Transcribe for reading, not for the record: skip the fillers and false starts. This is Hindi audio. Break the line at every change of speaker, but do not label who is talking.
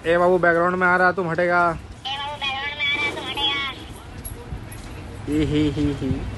ए बाबू बैकग्राउंड में आ रहा तुम हटेगा। ही।